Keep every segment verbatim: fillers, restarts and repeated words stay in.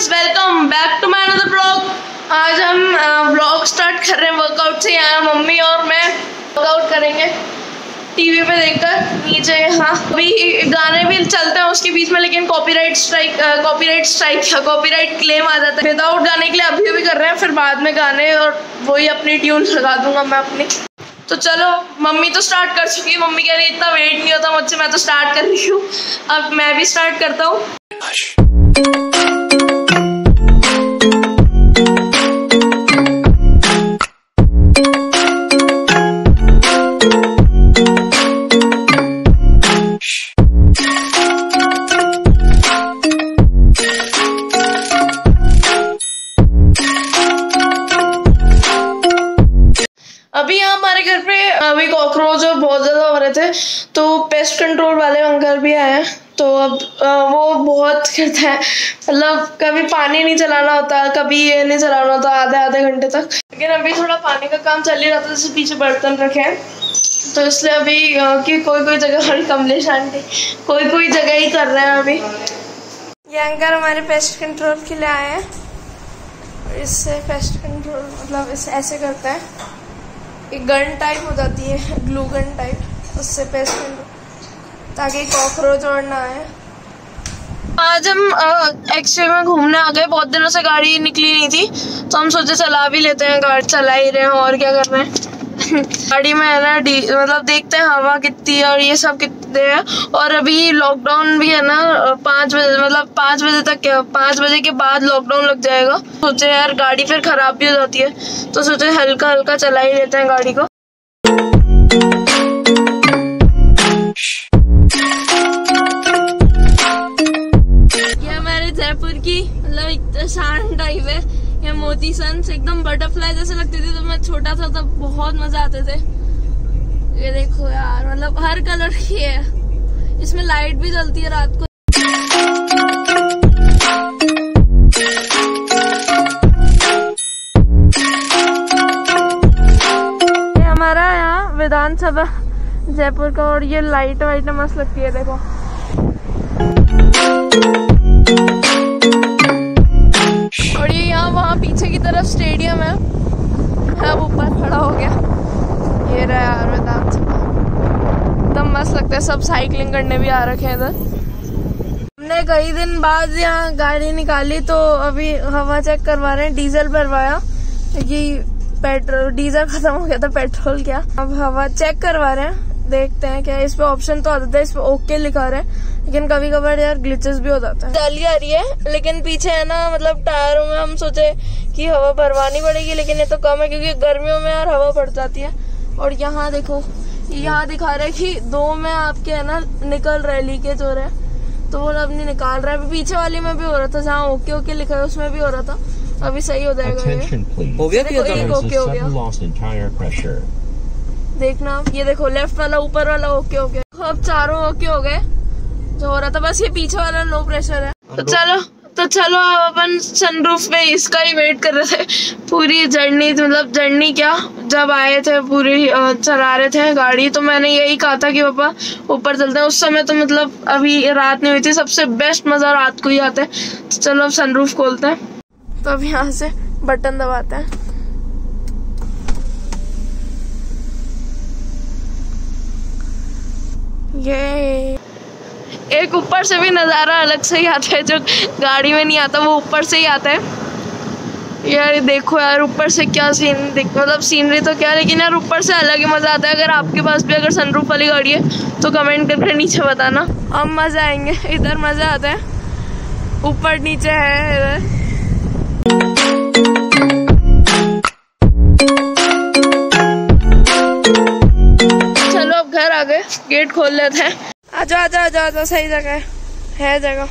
Friends, welcome back to my another blog. आज हम blog start कर रहे हैं वर्कआउट से। यहाँ मम्मी और मैं वर्कआउट करेंगे टीवी पे देखकर नीचे। हाँ, अभी गाने भी चलते हैं उसके बीच में, लेकिन copyright strike copyright strike copyright claim आ जाता है। विदाउट गाने के लिए अभी अभी कर रहे हैं, फिर बाद में गाने और वही अपनी ट्यून लगा दूंगा मैं अपनी। तो चलो, मम्मी तो स्टार्ट कर चुकी है। मम्मी कह रही इतना वेट नहीं होता मुझसे, मैं तो स्टार्ट कर रही हूँ। अब मैं भी स्टार्ट करता हूँ। अभी यहाँ हमारे घर पे अभी कॉकरोच और बहुत ज़्यादा हो रहे थे, तो पेस्ट कंट्रोल वाले अंकल भी आए हैं। तो अब वो बहुत करते हैं, मतलब कभी पानी नहीं चलाना होता, कभी ये नहीं चलाना होता आधे आधे घंटे तक। लेकिन अभी थोड़ा पानी का काम चल ही रहा था, जैसे पीछे बर्तन रखे हैं, तो इसलिए अभी कि कोई कोई जगह हमारी कमलेश आंटी कोई कोई जगह ही कर रहे हैं अभी। ये अंकल हमारे पेस्ट कंट्रोल के लिए आए हैं। इससे पेस्ट कंट्रोल मतलब इस ऐसे करते हैं, एक गन टाइप हो जाती है, ग्लू गन टाइप, उससे पेस्ट कंट्रोल, ताकि कॉकरोच और ना आए। आज हम एक्सवे में घूमने आ गए। बहुत दिनों से गाड़ी निकली नहीं थी, तो हम सोचे चला भी लेते हैं। गाड़ी चला ही रहे हैं, और क्या कर रहे हैं। गाड़ी में है ना, डी मतलब देखते हैं हवा कितनी है और ये सब कितने है। और अभी लॉकडाउन भी है ना, पाँच बजे मतलब पाँच बजे तक क्या पाँच बजे के बाद लॉकडाउन लग जाएगा। सोचे यार गाड़ी फिर खराब भी हो जाती है, तो सोचे हल्का हल्का चला ही लेते हैं गाड़ी को। ये हमारे जयपुर की मतलब एक शान टाइप है। ये मोती सन्स एकदम बटरफ्लाई जैसे लगती थी, तो मैं छोटा था तब बहुत मजा आते थे। ये देखो यार, मतलब हर कलर की है, इसमें लाइट भी जलती है रात को। ये हमारा यहाँ विधानसभा जयपुर का, और ये लाइट वाइट मस्त लगती है, देखो। और ये यहाँ वहाँ पीछे की तरफ स्टेडियम है। अब ऊपर खड़ा हो गया, ये रहा यार विधानसभा, एकदम मस्त लगता है। सब साइकिलिंग करने भी आ रखे हैं इधर। हमने कई दिन बाद यहाँ गाड़ी निकाली, तो अभी हवा चेक करवा रहे हैं। डीजल भरवाया क्योंकि पेट्रोल डीजल खत्म हो गया था, पेट्रोल क्या। अब हवा चेक करवा रहे हैं, देखते हैं क्या। इस पे ऑप्शन तो आता है, इस पे ओके लिखा रहा है, लेकिन कभी कभार यार ग्लिचेस भी हो जाता है। डाली आ रही है, लेकिन पीछे है ना, मतलब टायरों में हम सोचे कि हवा भरवानी पड़ेगी, लेकिन ये तो कम है क्योंकि गर्मियों में यार हवा बढ़ जाती है। और यहाँ देखो, यहाँ दिखा रहा है कि दो में आपके है ना निकल रहा है, लीकेज हो रहा है, तो वो अब नहीं निकाल रहा है। पीछे वाली में भी हो रहा था, जहाँ ओके ओके लिखा है उसमें भी हो रहा था। अभी सही हो जाएगा, हो गया, ओके हो गया। देखना, ये देखो लेफ्ट वाला ऊपर वाला ओके हो गया। अब चारों ओके हो गए जो हो रहा था, बस ये पीछे वाला लो प्रेशर है। तो चलो तो चलो अब अपन सनरूफ पे इसका ही वेट कर रहे थे पूरी जर्नी। मतलब जर्नी क्या, जब आए थे पूरी चला रहे थे गाड़ी, तो मैंने यही कहा था कि पापा ऊपर चलते हैं। उस समय तो मतलब अभी रात नहीं हुई थी, सबसे बेस्ट मजा रात को ही आता है। तो चलो अब सनरूफ खोलते हैं। तो अब यहाँ से बटन दबाते हैं। ये एक ऊपर से भी नज़ारा अलग से ही आता है, जो गाड़ी में नहीं आता, वो ऊपर से ही आता है। यार देखो यार, ऊपर से क्या सीन, मतलब सीनरी तो क्या, लेकिन यार ऊपर से अलग ही मज़ा आता है। अगर आपके पास भी अगर सनरूफ वाली गाड़ी है तो कमेंट करके नीचे बताना, अब मज़ा आएंगे। इधर मज़ा आता है, ऊपर नीचे है इधर। चलो अब घर आ गए, गेट खोल लेते हैं। आजा आजा आजा आजा, सही जगह है, है जगह।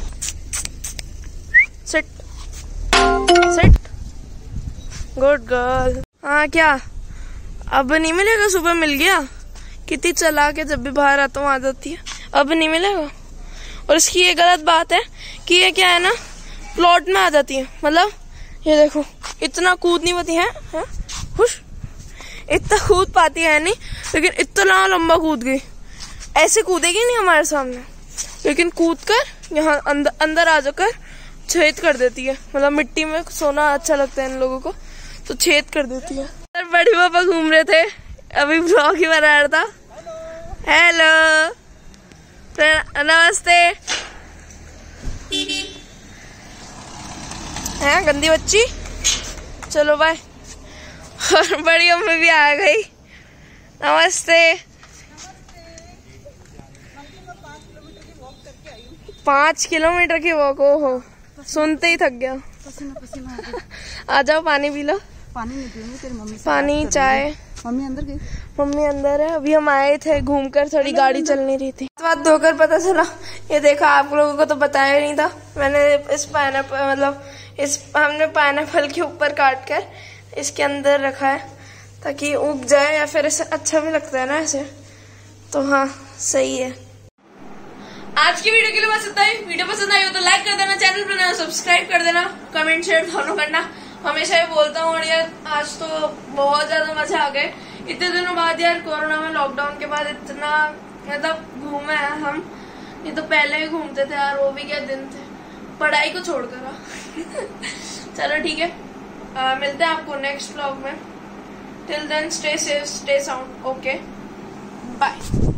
Sit sit, good girl. हाँ क्या अब नहीं मिलेगा? सुबह मिल गया, कितनी चला के जब भी बाहर आता हूँ आ जाती है। अब नहीं मिलेगा। और इसकी ये गलत बात है कि ये क्या है ना, प्लॉट में आ जाती है। मतलब ये देखो, इतना कूद नहीं पाती है, है? खुश इतना कूद पाती है नहीं, लेकिन इतना लंबा कूद गई। ऐसे कूदेगी नहीं हमारे सामने, लेकिन कूद कर यहाँ अंदर अंदर आ जाकर छेद कर देती है, मतलब मिट्टी में सोना अच्छा लगता है इन लोगों को तो छेद कर देती है। सर बड़ी पापा घूम रहे थे, अभी ब्लॉग ही बना रहा था। हेलो, नमस्ते। है गंदी बच्ची, चलो बाय। और बड़ी अम्मी भी आ गई, नमस्ते। पाँच किलोमीटर की वॉक, हो सुनते ही थक गया। पसीना पसीना आ जाओ पानी पी लो। पानी नहीं पीऊंगी, तेरी मम्मी से पानी चाय। मम्मी अंदर गई? मम्मी अंदर है, अभी हम आए थे घूमकर, थोड़ी गाड़ी चल नहीं रही थी। बात धोकर पता चला, ये देखा आप लोगों को तो बताया नहीं था मैंने। इस पाइनएप्पल मतलब इस हमने पाइनएप्पल के ऊपर काट कर इसके अंदर रखा है ताकि उग जाए, या फिर ऐसे अच्छा भी लगता है ना ऐसे, तो हाँ सही है। आज की वीडियो के लिए बस इतना ही। वीडियो पसंद आई हो तो लाइक कर देना, चैनल पर नया सब्सक्राइब कर देना, कमेंट शेयर दोनों करना। हमेशा ये बोलता हूँ, और यार आज तो बहुत ज्यादा मजा आ गए इतने दिनों बाद यार। कोरोना में लॉकडाउन के बाद इतना मतलब घूमे हैं हम, ये तो पहले ही घूमते थे यार, वो भी क्या दिन थे, पढ़ाई को छोड़कर। चलो ठीक है, आ, मिलते हैं आपको नेक्स्ट व्लॉग में। Till then stay safe, stay sound, okay bye.